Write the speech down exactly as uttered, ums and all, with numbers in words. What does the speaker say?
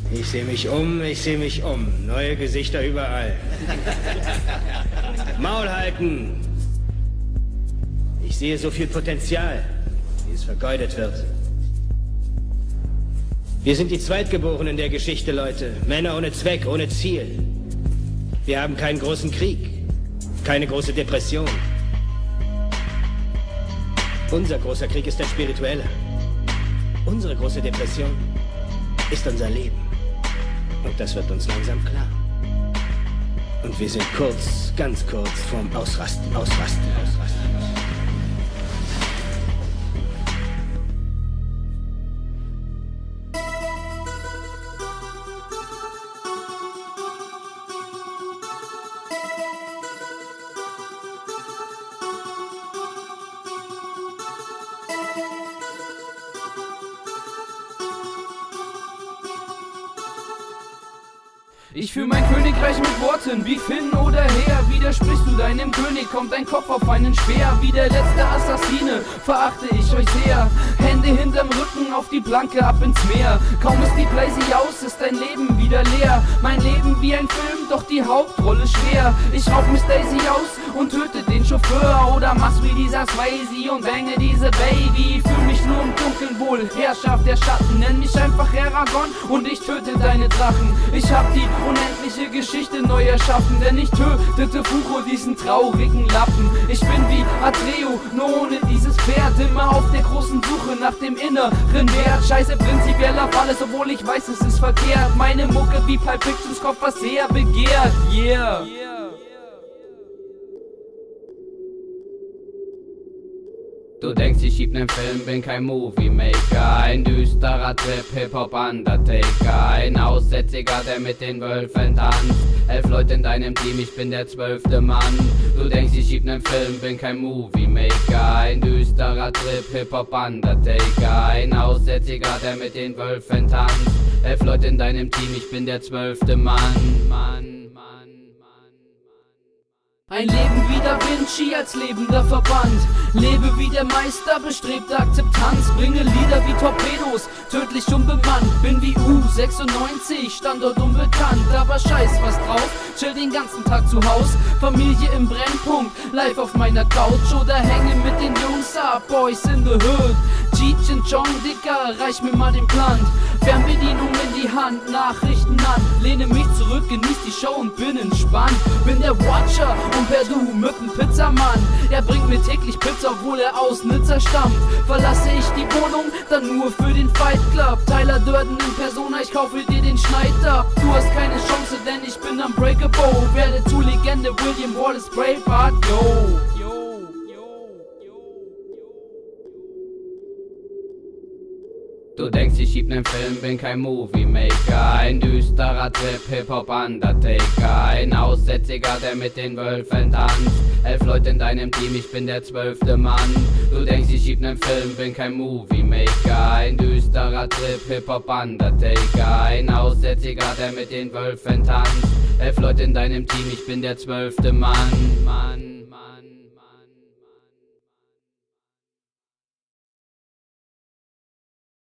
Ich sehe mich um, ich sehe mich um. Neue Gesichter überall. Maul halten! Ich sehe so viel Potenzial, wie es vergeudet wird. Wir sind die Zweitgeborenen der Geschichte, Leute. Männer ohne Zweck, ohne Ziel. Wir haben keinen großen Krieg, keine große Depression. Unser großer Krieg ist ein spiritueller. Unsere große Depression ist unser Leben. Und das wird uns langsam klar. Und wir sind kurz, ganz kurz vorm Ausrasten, Ausrasten, Ausrasten. Ich führe mein Königreich mit Worten, wie Finn oder Her. Widersprichst du deinem König, kommt dein Kopf auf einen Speer. Wie der letzte Assassine verachte ich euch sehr. Hände hinterm Rücken, auf die Planke, ab ins Meer. Kaum ist die Blazy aus, ist dein Leben wieder leer. Mein Leben wie ein Film, doch die Hauptrolle schwer. Ich raub Miss Daisy aus und töte den Chauffeur. Oder mach's wie dieser Swayze und bänge diese Baby. Fühl mich nur im Dunkeln wohl, Herrschaft der Schatten. Nenn mich einfach Eragon und ich töte deine Drachen. Ich hab die unendliche Geschichte neu erschaffen, denn ich tötete Fucho, diesen traurigen Lappen. Ich bin wie Atreo, nur ohne dieses Pferd. Immer auf der großen Suche nach dem inneren Wert. Scheiße prinzipiell auf alles, obwohl ich weiß, es ist verkehrt. Meine Mucke wie Pulp Fictions Kopf, was sehr begehrt. Yeah. Du denkst, ich schieb nen Film, bin kein Movie-Maker. Ein düsterer Trip, Hip-Hop-Undertaker. Ein Aussätziger, der mit den Wölfen tanzt. Elf Leute in deinem Team, ich bin der zwölfte Mann. Du denkst, ich schieb nen Film, bin kein Movie-Maker. Ein düsterer Trip, Hip-Hop-Undertaker. Ein Aussätziger, der mit den Wölfen tanzt. Elf Leute in deinem Team, ich bin der zwölfte Mann. Mann. Ein Leben wie Da Vinci als lebender Verband. Lebe wie der Meister, bestrebte Akzeptanz. Bringe Lieder wie Torpedos, tödlich unbemannt. Bin wie U sechsundneunzig, Standort unbekannt. Aber scheiß was drauf, chill den ganzen Tag zu Haus. Familie im Brennpunkt, live auf meiner Couch. Oder hänge mit den Jungs ab, Boys in the Hood. Cheech und Chong, Dicker, reich mir mal den Plan. Fernbedienung in die Hand, Nachrichten an. Lehne mich zurück, genieß die Show und bin entspannt. Bin der Watcher und per Du mit dem Pizzamann. Er bringt mir täglich Pizza, obwohl er aus Nizza stammt. Verlasse ich die Wohnung, dann nur für den Fight Club. Tyler Durden in Persona, ich kaufe dir den Schneid ab. Du hast keine Chance, denn ich bin unbreakable. Werde zu Legende, William Wallace, Braveheart, yo. Du denkst, ich schieb nen Film, bin kein Movie-Maker. Ein düsterer Trip, Hip-Hop-Undertaker. Ein Aussätziger, der mit den Wölfen tanzt. Elf Leute in deinem Team, ich bin der zwölfte Mann. Du denkst, ich schieb nen Film, bin kein Movie-Maker. Ein düsterer Trip, Hip-Hop-Undertaker. Ein Aussätziger, der mit den Wölfen tanzt. Elf Leute in deinem Team, ich bin der zwölfte Mann. Mann, Mann.